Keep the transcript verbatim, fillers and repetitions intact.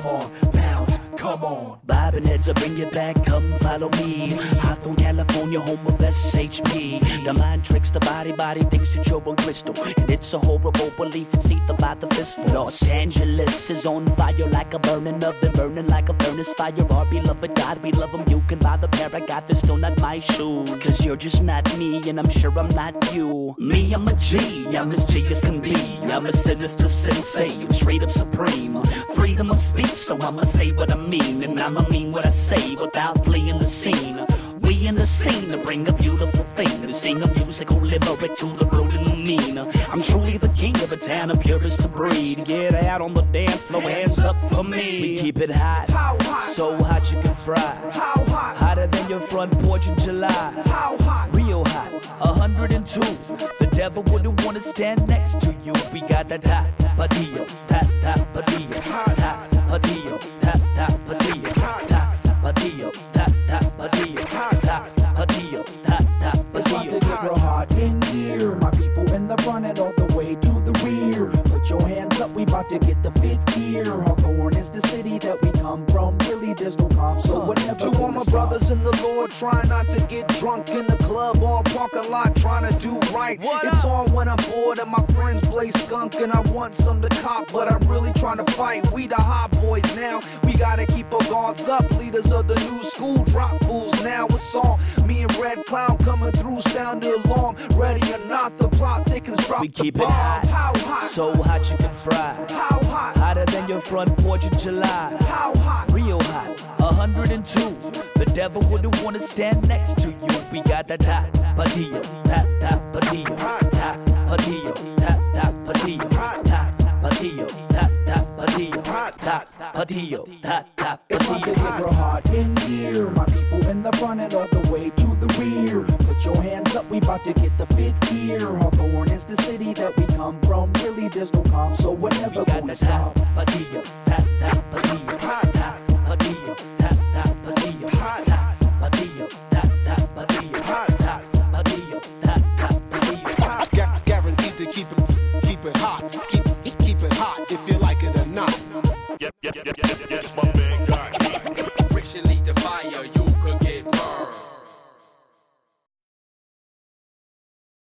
come on, bounce, come on. Bobbing heads, I bring you back, come follow me. Hot on California, home of S H P. The mind tricks the body, body thinks that you're on crystal. And it's a horrible belief, it's ether by the fistful. Los Angeles is on fire like a burning oven, burning like a furnace fire. Our beloved God, we love him, you can buy the pair, I got this, still not my shoes. Cause you're just not me, and I'm sure I'm not you. Me, I'm a G, I'm as G as can be. I'm a sinister sensei, I'm straight up supreme. Freedom of speech, so I'ma say what I mean. And I'ma mean what I say without fleeing the scene. We in the scene to bring a beautiful thing, to sing a musical limerick to the rude and the mean. I'm truly the king of a town, a purest to breed. Get out on the dance floor, hands up for me. We keep it hot, how hot? So hot you can fry. How hot? Hotter than your front porch in July. How hot? Real hot, one hundred and two. The devil wouldn't want to stand next to you. We got that hot patio, tap tap patio, tap patio, tap tap patio, tap patio, tap tap patio, tap patio, tap tap patio. It's about to get real hot in here. My people in the front and all the way to the rear. Put your hands up, we about to get the fifth gear. Hawthorne is the city that we come from. Really, there's no calm, so whatever. To all my brothers in the Lord, try not to get drunk in the club or parking lot, trying to do right. What it's up? On when I'm bored and my friends blaze skunk and I want some to cop, but I'm really trying to fight. We the hot boys now, we gotta keep our guards up. Leaders of the new school, drop fools now. It's all me and Red Clown coming through, sound the alarm. Ready or not, the plot thickens, drop we the keep bomb. It hot, how hot, so hot you can fry. How hot, hotter than your front porch in July. How hot, real hot, one hundred and two. The devil wouldn't want to stand next to you. We got that hot patio, tap tap patio, tap patio, tap tap patio, tap patio, tap tap patio, tap patio, tap tap It's about to patio. get real hot in here. My people in the front and all the way to the rear. Put your hands up, we about to get the fifth gear. Hawthorne is the city that we come from. Really, there's no calm, so we're never We got gonna that stop. hot patio,